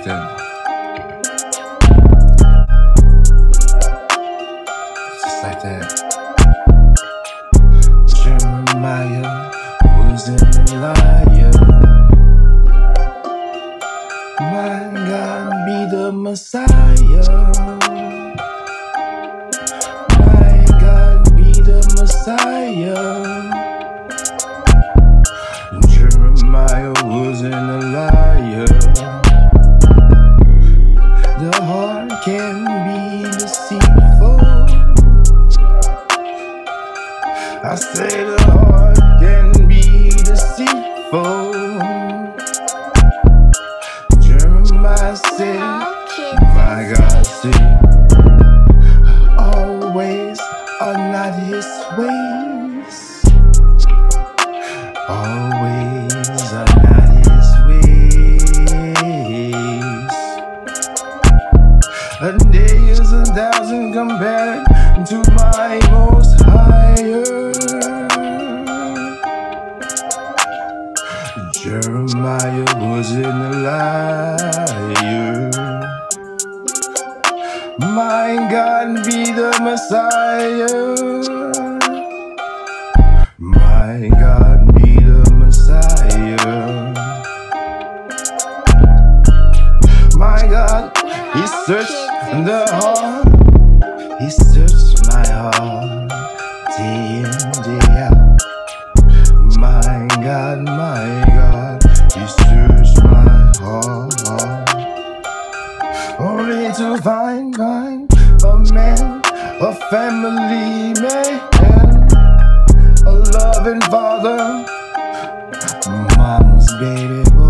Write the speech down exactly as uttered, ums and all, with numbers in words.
that. Just like that. Jeremiah wasn't a liar. My God be the Messiah. My God be the Messiah. Jeremiah wasn't a liar. The heart can be deceitful. I say the heart can be deceitful. Jeremiah said, my God said, always are not his ways. Always are not his ways. A day is a thousand compared to my most higher. Jeremiah wasn't a liar. My God be the Messiah. My God be the Messiah. My God, he searched the heart. He searched my heart day in, day out. My God, my God, he searched my heart. Only to find, find a man, a family man, a loving father, mama's baby boy.